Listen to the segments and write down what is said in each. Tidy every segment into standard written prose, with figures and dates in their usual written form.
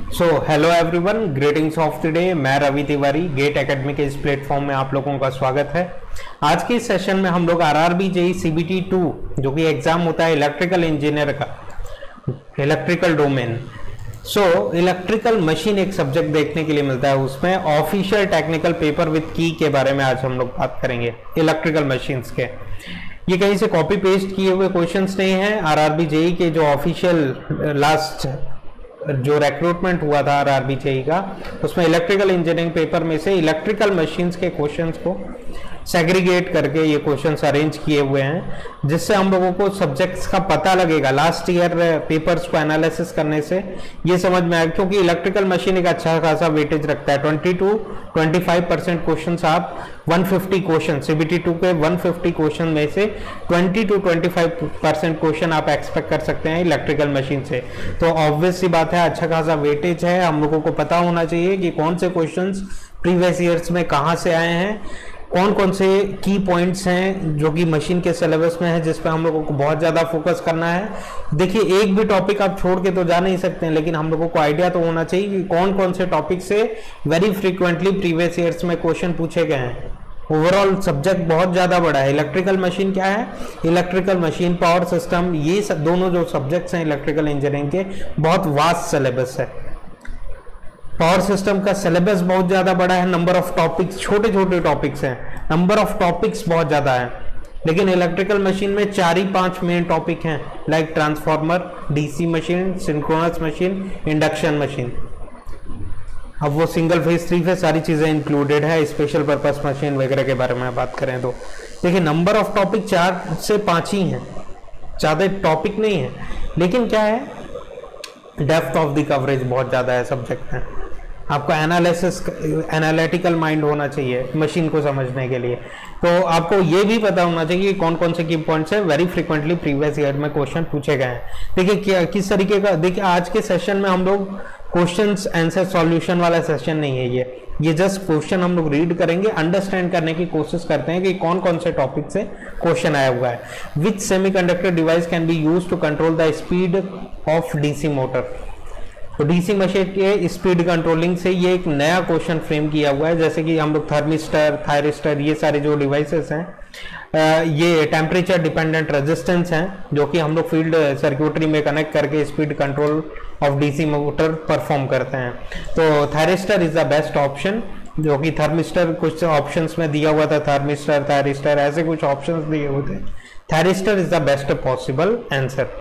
So hello everyone, greetings of the day. मैं Ravi Tiwari, gate academy के इस प्लेटफॉर्म में आप लोगों का स्वागत है। आज के इस सेशन में हम लोग आरआरबी जेईई सीबीटी 2 जो कि एग्जाम होता है इलेक्ट्रिकल इंजीनियर का, इलेक्ट्रिकल डोमेन। इलेक्ट्रिकल मशीन एक सब्जेक्ट देखने के लिए मिलता है, उसमें ऑफिशियल टेक्निकल पेपर विद की के बारे में आज हम लोग बात करेंगे। इलेक्ट्रिकल मशीन्स के ये कहीं से कॉपी पेस्ट किए हुए क्वेश्चंस नहीं है। आरआरबी जेईई के जो ऑफिशियल लास्ट जो रिक्रूटमेंट हुआ था आरआरबी जेईई का, उसमें इलेक्ट्रिकल इंजीनियरिंग पेपर में से इलेक्ट्रिकल मशीन्स के क्वेश्चंस को सेग्रीगेट करके ये क्वेश्चंस अरेंज किए हुए हैं, जिससे हम लोगों को सब्जेक्ट्स का पता लगेगा। लास्ट ईयर पेपर्स को एनालिसिस करने से ये समझ में आया, क्योंकि इलेक्ट्रिकल मशीन एक अच्छा खासा वेटेज रखता है। 20-25% क्वेश्चन आप 150 क्वेश्चन सीबीटी 2 के 150 क्वेश्चन में से 20-25% क्वेश्चन आप एक्सपेक्ट कर सकते हैं इलेक्ट्रिकल मशीन से। तो ऑब्वियस सी बात है, अच्छा खासा वेटेज है। हम लोगों को पता होना चाहिए कि कौन से क्वेश्चंस प्रीवियस ईयर्स में कहाँ से आए हैं, कौन कौन से की पॉइंट्स हैं जो कि मशीन के सिलेबस में है, जिस पे हम लोगों को बहुत ज़्यादा फोकस करना है। देखिए, एक भी टॉपिक आप छोड़ के तो जा नहीं सकते हैं, लेकिन हम लोगों को आइडिया तो होना चाहिए कि कौन कौन से टॉपिक से वेरी फ्रीक्वेंटली प्रीवियस ईयर्स में क्वेश्चन पूछे गए हैं। ओवरऑल सब्जेक्ट बहुत ज़्यादा बड़ा है। इलेक्ट्रिकल मशीन क्या है? इलेक्ट्रिकल मशीन, पावर सिस्टम, ये दोनों जो सब्जेक्ट्स हैं इलेक्ट्रिकल इंजीनियरिंग के, बहुत वास्ट सिलेबस है। पावर सिस्टम का सिलेबस बहुत ज़्यादा बड़ा है, नंबर ऑफ टॉपिक्स, छोटे छोटे टॉपिक्स हैं, नंबर ऑफ टॉपिक्स बहुत ज़्यादा है। लेकिन इलेक्ट्रिकल मशीन में 4-5 मेन टॉपिक हैं, like transformer, DC machine, synchronous machine, induction machine. अब वो सिंगल फेज, 3 फेज, सारी चीज़ें इंक्लूडेड है। स्पेशल पर्पस मशीन वगैरह के बारे में बात करें तो देखिए, नंबर ऑफ टॉपिक 4 से 5 ही हैं, ज़्यादा टॉपिक नहीं है। लेकिन क्या है, डेप्थ ऑफ द कवरेज बहुत ज़्यादा है सब्जेक्ट में। आपको एनालिटिकल माइंड होना चाहिए मशीन को समझने के लिए। तो आपको ये भी पता होना चाहिए कि कौन कौन से की पॉइंट्स है वेरी फ्रीक्वेंटली प्रीवियस ईयर में क्वेश्चन पूछे गए हैं। देखिए किस तरीके का, देखिए आज के सेशन में हम लोग क्वेश्चंस आंसर सॉल्यूशन वाला सेशन नहीं है ये जस्ट क्वेश्चन हम लोग रीड करेंगे, अंडरस्टैंड करने की कोशिश करते हैं कि कौन कौन से टॉपिक से क्वेश्चन आया हुआ है। Which semiconductor device can be used to control the speed of DC motor. तो डीसी मशीन के स्पीड कंट्रोलिंग से ये एक नया क्वेश्चन फ्रेम किया हुआ है। जैसे कि हम लोग थर्मिस्टर, थायरिस्टर, ये सारे जो डिवाइसेस हैं, ये टेम्परेचर डिपेंडेंट रेजिस्टेंस हैं, जो कि हम लोग फील्ड सर्क्यूटरी में कनेक्ट करके speed control of DC motor perform करते हैं। तो thyristor is the best option, जो कि थर्मिस्टर कुछ ऑप्शंस में दिया हुआ था, थर्मिस्टर, थायरिस्टर, ऐसे कुछ ऑप्शंस दिए हुए थे। Thyristor is the best possible answer.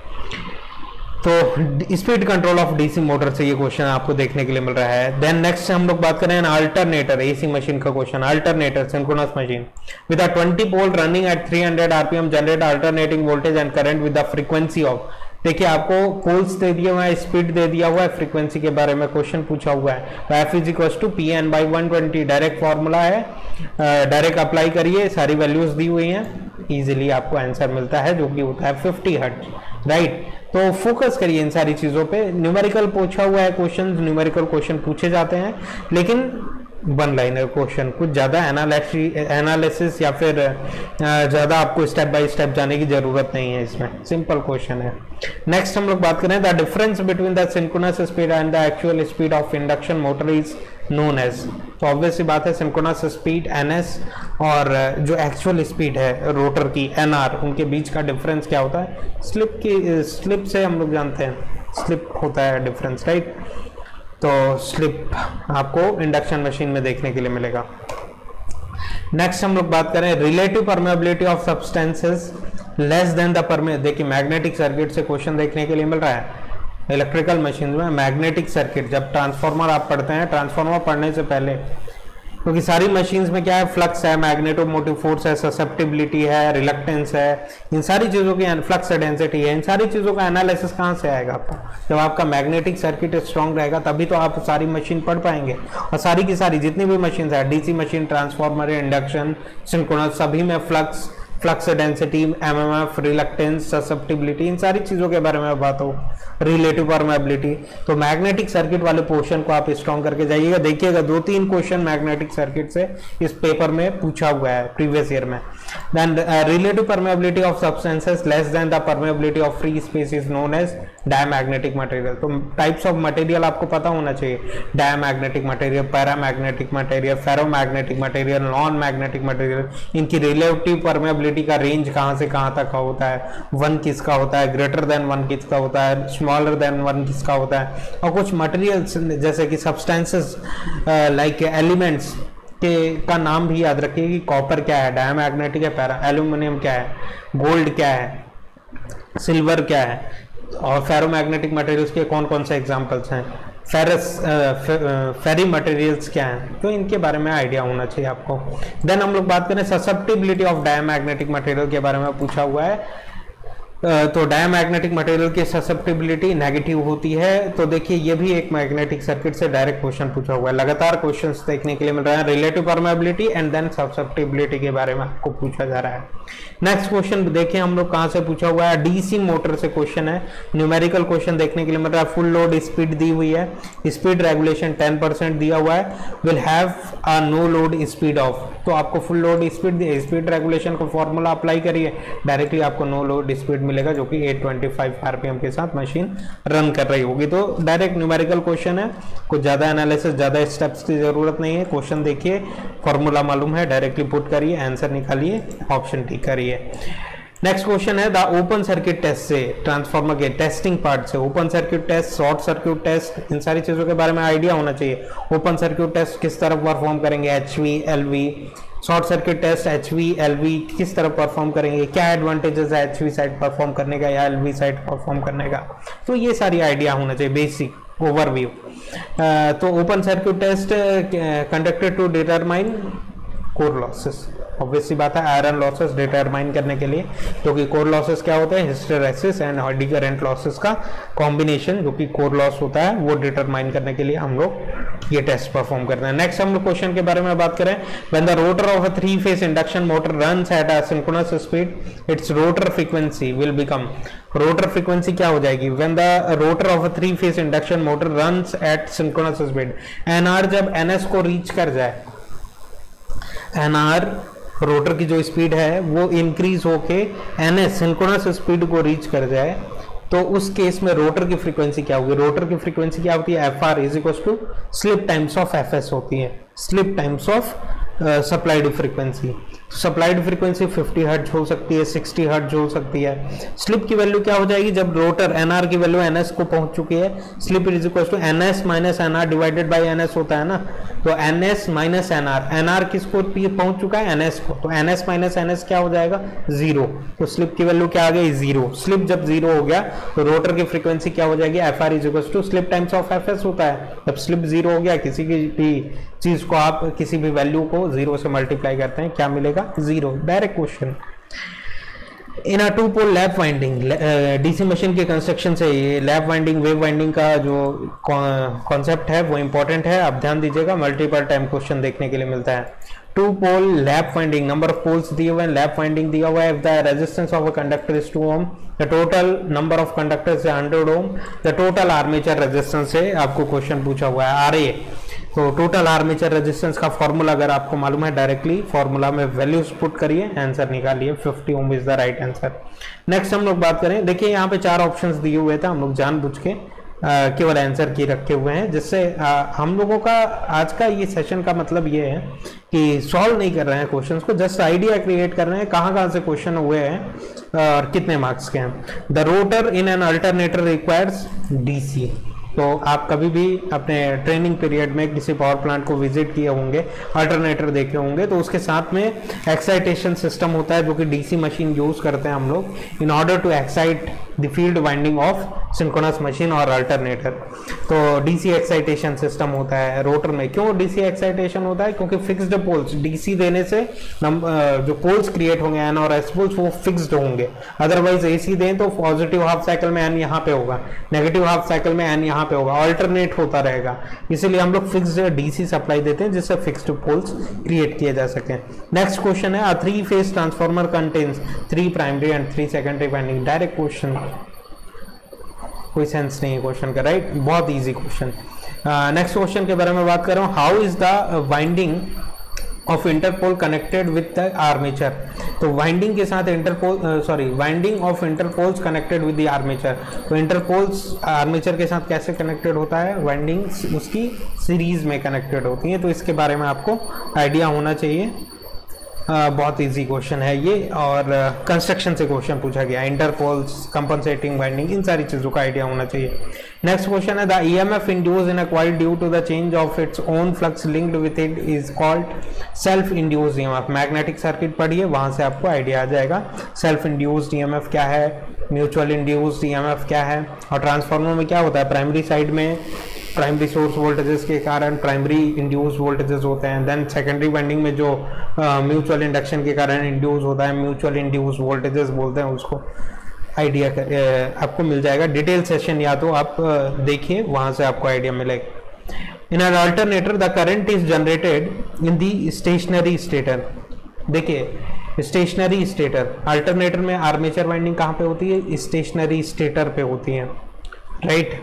तो speed control of DC motor से ये क्वेश्चन आपको देखने के लिए मिल रहा है। देन नेक्स्ट हम लोग बात करें अल्टरनेटर, एसी मशीन का question. Alternator synchronous machine with a 20 pole running at 300 RPM generate alternating voltage and current with the frequency of. देखिए, आपको पोल्स दे दिया हुआ है, स्पीड दे दिया हुआ है, फ्रीक्वेंसी के बारे में क्वेश्चन पूछा हुआ है। F = Pn/120 डायरेक्ट फॉर्मूला है, डायरेक्ट अप्लाई करिए, सारी वैल्यूज दी हुई हैं, इजीली आपको आंसर मिलता है, जो कि होता है 50 हर्ट्ज, राइट। तो फोकस करिए इन सारी चीज़ों पे। न्यूमेरिकल पूछा हुआ है क्वेश्चन, न्यूमेरिकल क्वेश्चन पूछे जाते हैं, लेकिन वन लाइनर क्वेश्चन, कुछ ज़्यादा एनालिसिस या फिर ज़्यादा आपको स्टेप बाय स्टेप जाने की ज़रूरत नहीं है, इसमें सिंपल क्वेश्चन है। नेक्स्ट हम लोग बात करें, the difference between the synchronous speed and the actual speed of induction motor is known as. तो ऑब्वियस सी बात है, सिंक्रोनस स्पीड NS और जो एक्चुअल स्पीड है रोटर की NR, उनके बीच का डिफरेंस क्या होता है? स्लिप से हम लोग जानते हैं, स्लिप होता है डिफरेंस, राइट। तो स्लिप आपको इंडक्शन मशीन में देखने के लिए मिलेगा। नेक्स्ट हम लोग बात करें, relative permeability of substances less than the परमे। देखिए, मैग्नेटिक सर्किट से क्वेश्चन देखने के लिए मिल रहा है इलेक्ट्रिकल मशीन में। मैग्नेटिक सर्किट, जब ट्रांसफार्मर आप पढ़ते हैं, ट्रांसफार्मर पढ़ने से पहले, क्योंकि सारी मशीन्स में क्या है, फ्लक्स है, मैग्नेटोमोटिव फोर्स है, ससेप्टिबिलिटी है, रिलक्टेंस है, इन सारी चीज़ों की, फ्लक्स डेंसिटी है, इन सारी चीज़ों का एनालिसिस कहाँ से आएगा आपका? जब आपका मैग्नेटिक सर्किट स्ट्रॉन्ग रहेगा, तभी तो आप सारी मशीन पढ़ पाएंगे। और सारी की सारी जितनी भी मशीन है, DC machine, transformer, induction, synchronous, सभी में flux, flux density, MMF, reluctance, susceptibility, इन सारी चीज़ों के बारे में बात हो, रिलेटिव परमेबिलिटी। तो मैग्नेटिक सर्किट वाले पोर्शन को आप स्ट्रॉन्ग करके जाइएगा। देखिएगा 2-3 क्वेश्चन मैग्नेटिक सर्किट से इस पेपर में पूछा हुआ है प्रीवियस ईयर में। Then relative permeability of substances less than the permeability of free space is known as diamagnetic material. तो टाइप्स ऑफ मटेरियल आपको पता होना चाहिए, diamagnetic material, paramagnetic material, ferromagnetic material, non magnetic material. इनकी relative permeability का range कहाँ से कहाँ तक का होता है, 1 किसका होता है, ग्रेटर देन 1 किसका होता है, स्मॉलर देन 1 किसका होता है। और कुछ मटेरियल्स जैसे कि सब्सटेंसेस लाइक एलिमेंट्स के का नाम भी याद रखिए कि कॉपर क्या है, डायमैग्नेटिक है, पैरा, एल्यूमिनियम क्या है, गोल्ड क्या है, सिल्वर क्या है, और फेरोमैग्नेटिक मटेरियल्स के कौन कौन से एग्जांपल्स हैं, फेरी मटेरियल्स क्या हैं। तो इनके बारे में आइडिया होना चाहिए आपको। देन हम लोग बात करें ससेप्टिबिलिटी ऑफ डायमैग्नेटिक मटेरियल के बारे में पूछा हुआ है। तो डायमैग्नेटिक मटेरियल की ससेप्टिबिलिटी नेगेटिव होती है। तो देखिए ये भी एक मैग्नेटिक सर्किट से डायरेक्ट क्वेश्चन पूछा हुआ है, लगातार क्वेश्चंस देखने के लिए मिल रहा है। Relative permeability and then susceptibility के बारे में आपको पूछा जा रहा है। नेक्स्ट क्वेश्चन देखिए हम लोग कहाँ से पूछा हुआ है, डीसी मोटर से क्वेश्चन है। न्यूमेरिकल क्वेश्चन देखने के लिए मिल रहा है। फुल लोड स्पीड दी हुई है, स्पीड रेगुलेशन 10% दिया हुआ है, will have a no load speed of. तो आपको फुल लोड स्पीड रेगुलेशन का फॉर्मूला अप्लाई करिए, डायरेक्टली आपको नो लोड स्पीड मिलेगा, जो कि 825 आरपीएम के साथ मशीन रन कर रही होगी। तो डायरेक्ट न्यूमेरिकल क्वेश्चन है, कुछ ज्यादा एनालिसिस, ज्यादा स्टेप्स की जरूरत नहीं है। क्वेश्चन देखिए, फॉर्मूला मालूम है, डायरेक्टली पुट करिए, आंसर निकालिए, ऑप्शन टी करिए। नेक्स्ट क्वेश्चन है द ओपन सर्किट टेस्ट से, ट्रांसफार्मर के टेस्टिंग पार्ट से, open circuit test, short circuit test, इन सारी चीजों के बारे में आइडिया होना चाहिए। ओपन सर्किट टेस्ट किस तरह परफॉर्म करेंगे, HV, LV, short circuit test HV, LV किस तरह परफॉर्म करेंगे, क्या एडवांटेजेस है एचवी साइड परफॉर्म करने का या एलवी साइड परफॉर्म करने का। तो ये सारी आइडिया होना चाहिए, बेसिक ओवरव्यू। तो open circuit test conducted to determine core losses, obviously बात है आयरन लॉसेस डिटरमाइन करने के लिए, क्योंकि कोर लॉसेस क्या होते हैं, hysteresis and eddy current losses का कॉम्बिनेशन जो कि कोर लॉस होता है, वो डिटरमाइन करने के लिए हम लोग ये टेस्ट परफॉर्म करते हैं। नेक्स्ट हम लोग क्वेश्चन के बारे में बात करें, when the rotor of a three phase induction motor runs at a synchronous speed its rotor frequency will become, rotor frequency क्या हो जाएगी, when the rotor of a three phase induction motor runs at synchronous speed, NR जब NS को reach कर जाए, NR rotor की जो speed है वो इंक्रीज होके एनएस सिंक्रोनस स्पीड को रीच कर जाए, तो उस केस में रोटर की फ्रीक्वेंसी क्या होगी, रोटर की फ्रीक्वेंसी क्या होती है, F R is equal to slip times of F S होती है, slip times of supplied frequency. Supplied frequency 50 hertz हो सकती है, 60 हर्ट्ज हो सकती है। स्लिप की वैल्यू क्या हो जाएगी, जब रोटर एनआर की वैल्यू एनएस को पहुंच चुकी है, slip is equal to NS minus NR divided by NS होता है ना, तो एनएस माइनस एनआर, एनआर किसको पहुंच चुका है, एनएस को, तो एनएस माइनस एनएस क्या हो जाएगा, 0। तो स्लिप की वैल्यू क्या आ गई, 0। स्लिप जब 0 हो गया तो रोटर की फ्रीक्वेंसी क्या हो जाएगी, F R is equal to slip times of F S होता है। जब स्लिप 0 हो गया, किसी की भी चीज को आप किसी भी वैल्यू को 0 से मल्टीप्लाई करते हैं, क्या मिलेगा, 0। Direct question. In a two pole lap winding, DC machine के कंस्ट्रक्शन से ये लैप वाइंडिंग, वेव वाइंडिंग का जो कॉन्सेप्ट है वो इंपॉर्टेंट है, आप ध्यान दीजिएगा, मल्टीपल टाइम क्वेश्चन देखने के लिए मिलता है। Two pole lap winding, number of poles दिए हुए हैं, लैप वाइंडिंग दिया हुआ है, if the resistance of a conductor is 2 ohm, the total number of conductors is 100 ohm, the total armature resistance से आपको क्वेश्चन पूछा हुआ है, आरए। तो टोटल आर्मेचर रेजिस्टेंस का फॉर्मूला अगर आपको मालूम है, डायरेक्टली फॉर्मूला में वैल्यूज पुट करिए, आंसर निकालिए, 50 ohm is the right answer. Next हम लोग बात करें, देखिए यहाँ पे 4 ऑप्शंस दिए हुए थे, हम लोग जानबूझ के केवल आंसर की रखे हुए हैं, जिससे हम लोगों का आज का ये सेशन का मतलब ये है कि सॉल्व नहीं कर रहे हैं क्वेश्चंस को, जस्ट आइडिया क्रिएट कर रहे हैं कहाँ से क्वेश्चन हुए हैं और कितने मार्क्स के हैं। The rotor in an alternator requires DC, तो आप कभी भी अपने ट्रेनिंग पीरियड में किसी पावर प्लांट को विजिट किए होंगे, अल्टरनेटर देखे होंगे, तो उसके साथ में एक्साइटेशन सिस्टम होता है जो कि डीसी मशीन यूज करते हैं हम लोग in order to excite the field winding of synchronous machine और अल्टरनेटर। तो डीसी एक्साइटेशन सिस्टम होता है रोटर में। क्यों डीसी एक्साइटेशन होता है? क्योंकि फिक्स्ड पोल्स, डीसी देने से जो पोल्स क्रिएट होंगे एन और एस पोल्स वो फिक्स्ड होंगे। अदरवाइज एसी दें तो पॉजिटिव हाफ साइकिल में एन यहाँ पे होगा, नेगेटिव हाफ साइकिल में एन यहाँ पे होगा, अल्टरनेट होता रहेगा। इसीलिए हम लोग फिक्स्ड डीसी सप्लाई देते हैं जिससे फिक्स्ड पोल्स क्रिएट किए जा सके। नेक्स्ट क्वेश्चन है, a 3 phase transformer contains 3 primary and 3 secondary winding. Direct question, कोई सेंस नहीं है क्वेश्चन का, राइट? बहुत इजी क्वेश्चन। नेक्स्ट क्वेश्चन के बारे में बात कर रहा हूँ, how is the winding of interpole connected with the armature. तो वाइंडिंग के साथ winding of interpoles connected with the armature. तो इंटरपोल्स आर्मेचर के साथ कैसे कनेक्टेड होता है? वाइंडिंग्स उसकी सीरीज में कनेक्टेड होती हैं। तो इसके बारे में आपको आइडिया होना चाहिए। बहुत इजी क्वेश्चन है ये, और कंस्ट्रक्शन से क्वेश्चन पूछा गया, इंटरपोल्स, कंपनसेटिंग वाइंडिंग, इन सारी चीज़ों का आइडिया होना चाहिए। नेक्स्ट क्वेश्चन है, the EMF induced in a coil due to the change of its own flux linked with it is called self induced EMF. Magnetic circuit पढ़िए, वहां से आपको आइडिया आ जाएगा सेल्फ इंड्यूस्ड ईएमएफ क्या है, म्यूचुअल इंड्यूस्ड ईएमएफ क्या है। और ट्रांसफार्मर में क्या होता है? प्राइमरी साइड में प्राइमरी सोर्स वोल्टेजेस के कारण प्राइमरी इंड्यूस वोल्टेजेस होते हैं। देन सेकेंडरी वाइंडिंग में जो म्यूचुअल इंडक्शन के कारण इंड्यूस होता है, म्यूचुअल इंड्यूस वोल्टेजेस बोलते हैं उसको। आइडिया आपको मिल जाएगा। डिटेल सेशन या तो आप देखिए, वहां से आपको आइडिया मिलेगा। In an alternator the current is generated in the stationary stator. देखिए स्टेशनरी स्टेटर, अल्टरनेटर में आर्मेचर वाइंडिंग कहाँ पे होती है? स्टेशनरी स्टेटर पे होती है, राइट?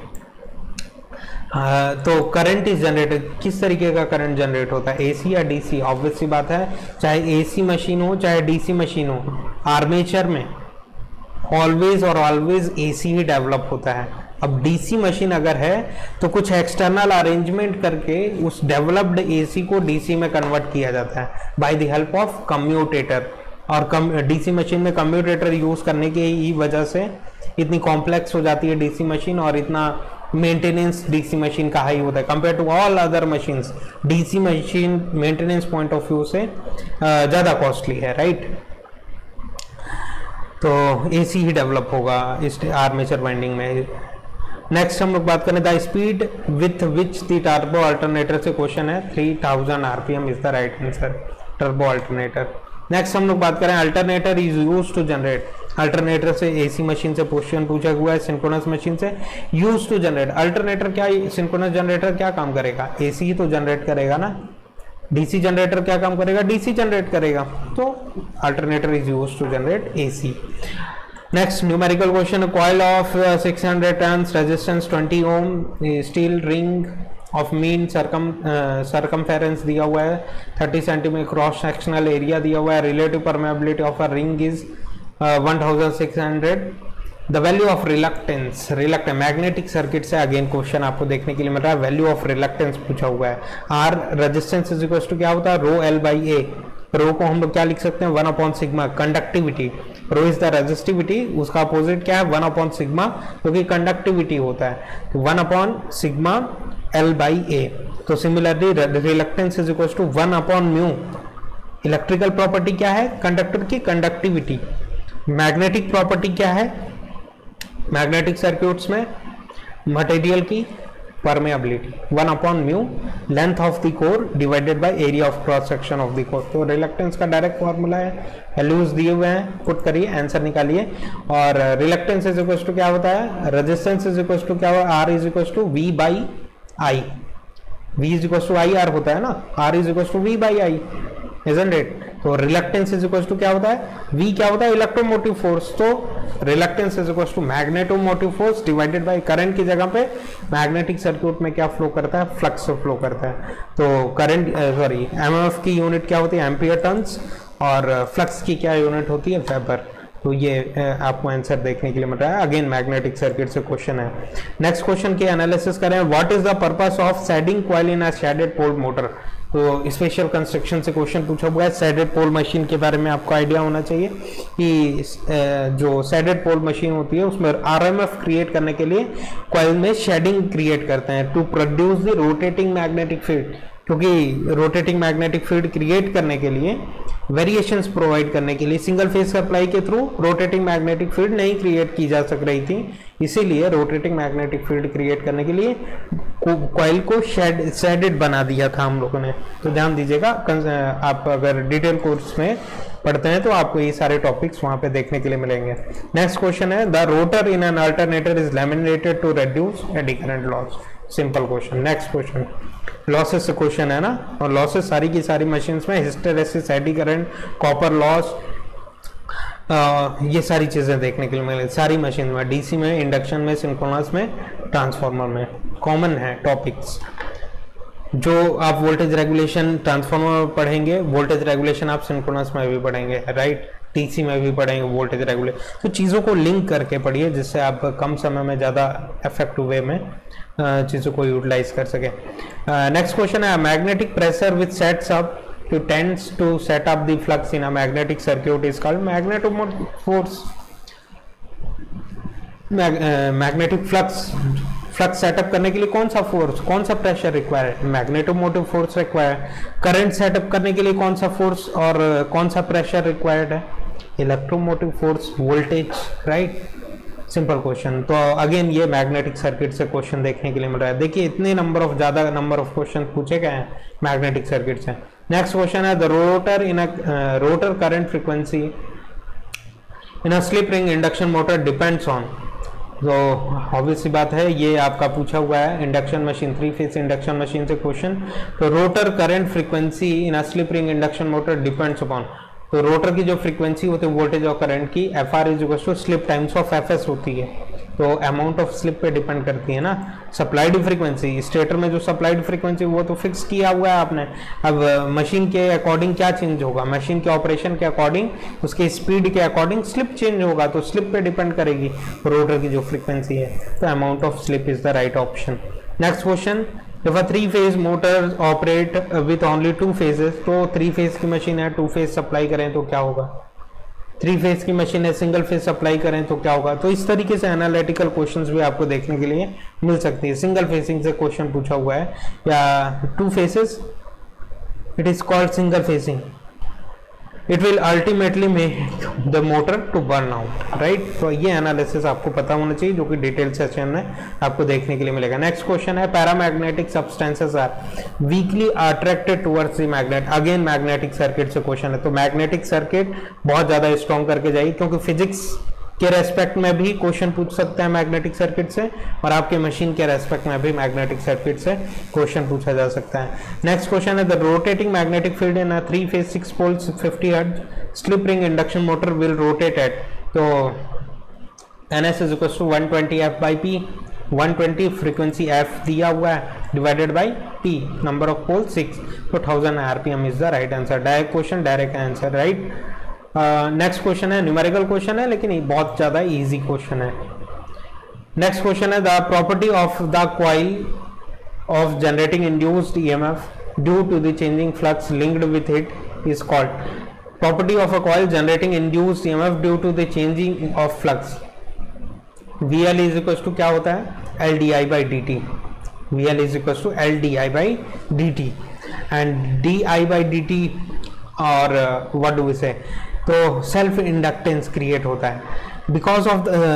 तो करंट इज जनरेटेड, किस तरीके का करंट जनरेट होता है? एसी या डीसी? ऑब्वियस सी बात है, चाहे एसी मशीन हो चाहे डीसी मशीन हो, आर्मेचर में ऑलवेज और ऑलवेज एसी ही डेवलप होता है। अब डीसी मशीन अगर है तो कुछ एक्सटर्नल अरेंजमेंट करके उस डेवलप्ड एसी को डीसी में कन्वर्ट किया जाता है by the help of commutator. और डीसी मशीन में कम्यूटेटर यूज करने की ही वजह से इतनी कॉम्प्लेक्स हो जाती है डीसी मशीन, और इतना मेंटेनेंस डीसी मशीन का हाई होता है compare to all other machines. DC machine maintenance point of view से ज़्यादा कॉस्टली है, राइट? तो एसी ही डेवलप होगा इस आर्मेचर वाइंडिंग में। नेक्स्ट हम लोग बात करें, the speed with which the turbo alternator से क्वेश्चन है, 3000 RPM is the right answer, turbo alternator. Next हम लोग बात करें, alternator is use to generate. Alternator से एसी मशीन से क्वेश्चन पूछा हुआ है, सिंक्रोनस मशीन से यूज टू जनरेट। अल्टरनेटर क्या, सिंक्रोनस जनरेटर क्या काम करेगा? एसी ही तो जनरेट करेगा ना। डीसी जनरेटर क्या काम करेगा? डीसी जनरेट करेगा। तो alternator is use to generate AC. Next numerical question, coil of 600 turns resistance 20 ohm steel ring of mean circumference दिया हुआ है, 30 सेंटीमीटर क्रॉस सेक्शनल एरिया दिया हुआ है, relative permeability of a ring is 1600। The value of reluctance, magnetic circuit से again question आपको देखने के लिए मिल रहा है, वैल्यू ऑफ रिलक्टेंस पूछा हुआ है। R resistance is equal to क्या होता है? रो एल बाई ए। रो को हम लोग क्या लिख सकते हैं? 1/सिग्मा। Conductivity, rho is the resistivity, उसका अपोजिट क्या है? 1/सिग्मा, क्योंकि कंडक्टिविटी होता है। तो 1/सिग्मा एल बाई ए। तो similarly reluctance is equal to 1/म्यू। इलेक्ट्रिकल प्रॉपर्टी क्या है? कंडक्टर की कंडक्टिविटी। मैग्नेटिक प्रॉपर्टी क्या है? मैग्नेटिक सर्क्यूट्स में मटेरियल की परमेबिलिटी, 1/म्यू length of the core divided by area of cross section of the core. तो रिलक्टेंस का डायरेक्ट फॉर्मूला है, वैल्यूज दिए हुए हैं, पुट करिए, आंसर निकालिए। और रिलक्टेंस इज इक्वल टू क्या होता है? रेजिस्टेंस इज इक्वल टू क्या होगा? R is equal to V by I. V is equal to I R होता है ना, R is equal to V by I, isn't it? तो रिलक्टेंस इज इक्वल टू क्या होता है? V क्या होता है? Electromotive force. तो reluctance is equal to magnetomotive force divided by current की जगह पे मैग्नेटिक सर्क्यूट में क्या फ्लो करता है? फ्लक्स फ्लो करता है। तो करंट एमएफ की यूनिट क्या होती है? Ampere turns. और फ्लक्स की क्या यूनिट होती है? वेबर। तो ये आपको आंसर देखने के लिए मिल रहा है, अगेन मैग्नेटिक सर्किट से क्वेश्चन है। नेक्स्ट क्वेश्चन की एनालिसिस करें, what is the purpose of shading coil in a shaded pole motor. तो स्पेशल कंस्ट्रक्शन से क्वेश्चन पूछा हुआ है, शेडेड पोल मशीन के बारे में आपको आइडिया होना चाहिए कि जो शेडेड पोल मशीन होती है उसमें आरएमएफ क्रिएट करने के लिए कॉइल में शेडिंग क्रिएट करते हैं to produce the rotating magnetic field. क्योंकि रोटेटिंग मैग्नेटिक फील्ड क्रिएट करने के लिए, वेरिएशंस प्रोवाइड करने के लिए सिंगल फेज सप्लाई के थ्रू रोटेटिंग मैग्नेटिक फील्ड नहीं क्रिएट की जा सक रही थी, इसीलिए रोटेटिंग मैग्नेटिक फील्ड क्रिएट करने के लिए कॉइल को शेडेड बना दिया था हम लोगों ने। तो ध्यान दीजिएगा, आप अगर डिटेल कोर्स में पढ़ते हैं तो आपको ये सारे टॉपिक्स वहां पे देखने के लिए मिलेंगे। नेक्स्ट क्वेश्चन है, the rotor in an alternator is laminated to reduce eddy current loss. Simple question. Next question losses से क्वेश्चन है ना, और लॉसेस सारी की सारी मशीन्स में hysteresis, eddy current, copper loss, ये सारी चीजें देखने के लिए मिले सारी मशीन में, डीसी में, इंडक्शन में, सिंक्रोनस में, ट्रांसफार्मर में कॉमन है टॉपिक्स। जो आप वोल्टेज रेगुलेशन ट्रांसफार्मर में पढ़ेंगे, वोल्टेज रेगुलेशन आप सिंक्रोनस में भी पढ़ेंगे, राइट, डीसी में भी पढ़ेंगे वोल्टेज रेगुलेशन। तो चीज़ों को लिंक करके पढ़िए जिससे आप कम समय में ज़्यादा इफेक्टिव वे में चीज़ों को यूटिलाइज कर सके। नेक्स्ट क्वेश्चन है, magnetic pressure which sets up to tends to set up the flux in a magnetic circuit is called magnetomotive force। Magnetic flux setup करने के लिए कौन सा फोर्स, कौन सा प्रेशर रिक्वायर है, magnetomotive force require. Current setup करने के लिए कौन सा फोर्स और कौन सा प्रेशर रिक्वायर्ड है, electromotive force, voltage, right. Simple question. तो अगेन ये मैग्नेटिक सर्किट से क्वेश्चन देखने के लिए मिल रहा है। देखिए इतने ज्यादा नंबर ऑफ क्वेश्चन पूछे गए हैं मैग्नेटिक सर्किट से। नेक्स्ट क्वेश्चन है, the rotor in a rotor current frequency in a slip ring induction motor depends on. तो ऑब्वियस सी बात है, ये आपका पूछा हुआ है induction machine, 3 phase induction machine से क्वेश्चन। तो rotor current frequency in a slip ring induction motor depends upon. तो रोटर की जो फ्रीक्वेंसी होती है वोल्टेज और करंट की, F R is equal to slip times of F S होती है। तो अमाउंट ऑफ स्लिप पे डिपेंड करती है ना। सप्लाइड फ्रीक्वेंसी, स्टेटर में जो सप्लाइड फ्रीक्वेंसी वो तो फिक्स किया हुआ है आपने। अब मशीन के अकॉर्डिंग क्या चेंज होगा, मशीन के ऑपरेशन के अकॉर्डिंग, उसके स्पीड के अकॉर्डिंग स्लिप चेंज होगा, तो स्लिप पे डिपेंड करेगी रोटर की जो फ्रीक्वेंसी है। तो amount of slip is the right option. Next question, if a 3 phase motor operate with only 2 phases, तो 3 फेज की मशीन है, 2 फेज सप्लाई करें तो क्या होगा, 3 फेज की मशीन है, सिंगल फेज सप्लाई करें तो क्या होगा। तो इस तरीके से एनालिटिकल क्वेश्चंस भी आपको देखने के लिए मिल सकती है। सिंगल फेसिंग से क्वेश्चन पूछा हुआ है या 2 phases, it is called single phasing, it will ultimately make the motor to burn out, right. तो ये एनालिसिस आपको पता होना चाहिए, जो कि डिटेल सेशन में आपको देखने के लिए मिलेगा। नेक्स्ट क्वेश्चन है, paramagnetic substances are weakly attracted towards the magnet. Again magnetic circuit से क्वेश्चन है। तो मैग्नेटिक सर्किट बहुत ज्यादा स्ट्रॉन्ग करके जाइए, क्योंकि फिजिक्स के रेस्पेक्ट में भी क्वेश्चन पूछ सकते हैं मैग्नेटिक सर्किट से, और आपके मशीन के रेस्पेक्ट में भी मैग्नेटिक सर्किट से क्वेश्चन पूछा जा सकता है। नेक्स्ट क्वेश्चन है, the rotating magnetic field in a 3 phase 6 poles 50 hertz slip ring induction motor will rotate at. तो NS is equal to 120 F/P, 120 frequency F दिया हुआ है divided by P, number of pole 6, तो 1000 RPM is the right answer. Direct question, direct answer, right. Next question है, numerical question है लेकिन बहुत ज्यादा इजी क्वेश्चन है। नेक्स्ट क्वेश्चन है, the property of the coil of generating induced EMF due to the changing flux linked with it is called. Property of a coil generating induced EMF due to the changing of flux, VL is equal to क्या होता है, LDI/dt। VL is equal to LDI/dt and DI/dt और what do we से, तो self inductance create होता है because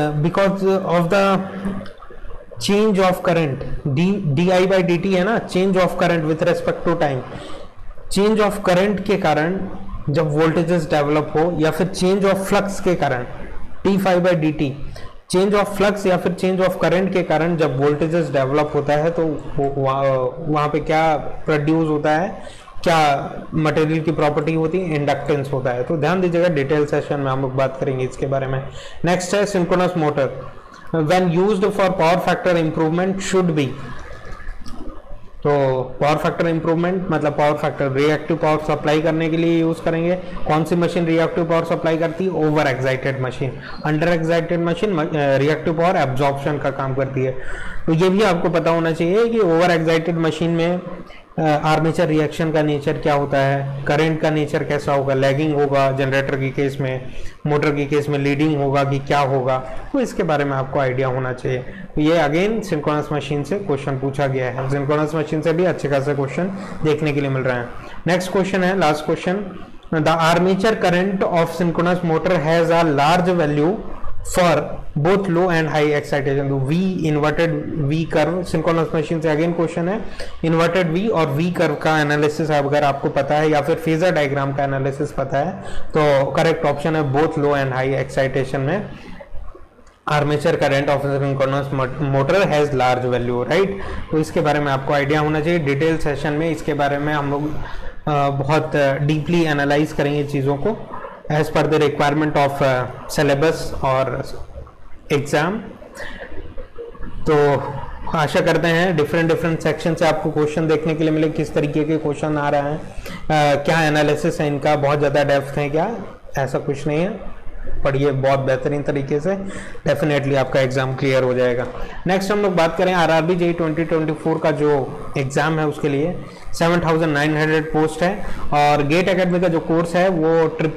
of the change of current. DI/dt है ना, change of current with respect to time. Change of current के कारण जब वोल्टेजेस डेवलप हो, या फिर चेंज ऑफ फ्लक्स के कारण dϕ/dt, चेंज ऑफ फ्लक्स या फिर चेंज ऑफ करंट के कारण जब वोल्टेजेस डेवलप होता है तो वहां पे क्या प्रोड्यूस होता है, क्या मटेरियल की प्रॉपर्टी होती है, इंडक्टेंस होता है। तो ध्यान दीजिएगा, डिटेल सेशन में हम लोग बात करेंगे इसके बारे में। नेक्स्ट है, synchronous motor when used for power factor improvement should be. तो पावर फैक्टर इंप्रूवमेंट मतलब power factor reactive power supply करने के लिए यूज करेंगे। कौन सी मशीन रिएक्टिव पावर सप्लाई करती है, over excited machine. Under excited machine reactive power absorption का काम करती है। तो ये भी आपको पता होना चाहिए कि ओवर एक्साइटेड मशीन में आर्मेचर रिएक्शन का नेचर क्या होता है, करंट का नेचर कैसा होगा, लैगिंग होगा जनरेटर की केस में, मोटर की केस में लीडिंग होगा कि क्या होगा, तो इसके बारे में आपको आइडिया होना चाहिए। तो ये अगेन सिंक्रोनस मशीन से क्वेश्चन पूछा गया है, सिंक्रोनस मशीन से भी अच्छे खासे क्वेश्चन देखने के लिए मिल रहे हैं। नेक्स्ट क्वेश्चन है, last question, the armature current of synchronous motor has a large value for both low and high excitation. V inverted V curve, synchronous machine से अगेन क्वेश्चन है, इन्वर्टेड वी और वी कर्व का analysis अगर आपको पता है या फिर फेजर डायग्राम का एनालिसिस पता है तो करेक्ट ऑप्शन है both low and high excitation में armature current of synchronous motor has large value, right. तो इसके बारे में आपको आइडिया होना चाहिए। डिटेल सेशन में इसके बारे में हम लोग बहुत डीपली एनालाइज करेंगे चीज़ों को as per the requirement of syllabus और एग्जाम। तो आशा करते हैं डिफरेंट सेक्शन से आपको क्वेश्चन देखने के लिए मिले, किस तरीके के क्वेश्चन आ रहे हैं, क्या एनालिसिस है इनका, बहुत ज़्यादा डेप्थ है क्या, ऐसा कुछ नहीं है। पढ़िए बहुत बेहतरीन तरीके से, डेफिनेटली आपका एग्जाम क्लियर हो जाएगा। नेक्स्ट हम लोग बात करें आरआरबी जेईई 2024 का जो एग्जाम है उसके लिए 7900 पोस्ट है और गेट एकेडमी का जो कोर्स है वो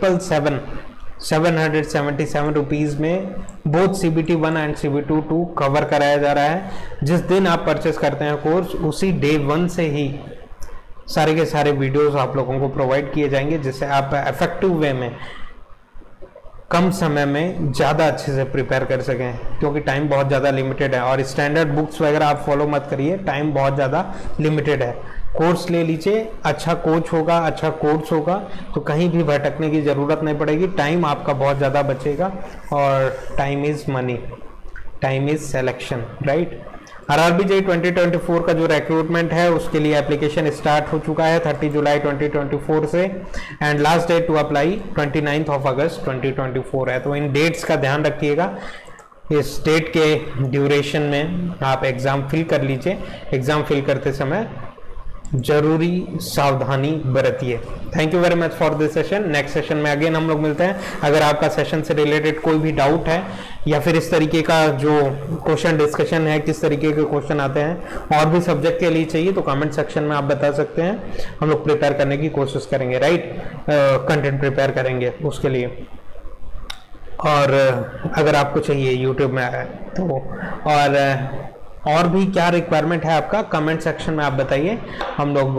777 रुपीज़ में both CBT 1 and CBT 2 cover कराया जा रहा है। जिस दिन आप परचेस करते हैं कोर्स उसी डे 1 से ही सारे के सारे वीडियोस आप लोगों को प्रोवाइड किए जाएंगे, जिससे आप इफेक्टिव वे में कम समय में ज़्यादा अच्छे से प्रिपेयर कर सकें, क्योंकि टाइम बहुत ज़्यादा लिमिटेड है। और स्टैंडर्ड बुक्स वगैरह आप फॉलो मत करिए, टाइम बहुत ज़्यादा लिमिटेड है। कोर्स ले लीजिए, अच्छा कोच होगा, अच्छा कोर्स होगा, तो कहीं भी भटकने की ज़रूरत नहीं पड़ेगी, टाइम आपका बहुत ज़्यादा बचेगा। और time is money, time is selection, right. RRB JEE 2024 का जो रिक्रूटमेंट है उसके लिए एप्लीकेशन स्टार्ट हो चुका है 30 जुलाई 2024 से and last date to apply 29 अगस्त 2024 है। तो इन डेट्स का ध्यान रखिएगा, इस डेट के ड्यूरेशन में आप एग्ज़ाम फिल कर लीजिए। एग्ज़ाम फिल करते समय जरूरी सावधानी बरतिए। Thank you very much for this session. Next session में अगेन हम लोग मिलते हैं। अगर आपका सेशन से रिलेटेड कोई भी डाउट है या फिर इस तरीके का जो क्वेश्चन डिस्कशन है, किस तरीके के क्वेश्चन आते हैं और भी सब्जेक्ट के लिए चाहिए, तो कमेंट सेक्शन में आप बता सकते हैं। हम लोग प्रिपेयर करने की कोशिश करेंगे, राइट, कंटेंट प्रिपेयर करेंगे उसके लिए। और अगर आपको चाहिए यूट्यूब में तो और भी क्या रिक्वायरमेंट है आपका, कमेंट सेक्शन में आप बताइए, हम लोग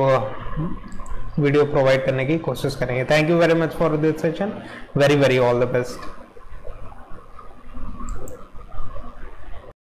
वीडियो प्रोवाइड करने की कोशिश करेंगे। Thank you very much for this session, very all the best.